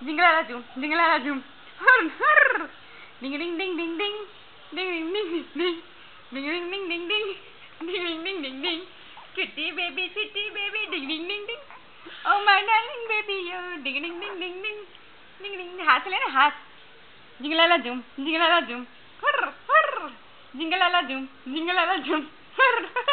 Jingle zoom, jingle zoom. Hurr, hurr. Ding ding ding ding ding. Ding ding ding ding ding. Ding ding ding ding ding. Ding ding ding ding ding. Kitty baby, ding ding ding ding. Oh my darling baby, you ding ding ding ding ding. Ding ding. हाथ लेना हाथ. Jingle zoom, jingle zoom. Hurr, hurr. Jingle zoom, jingle zoom. Hurr.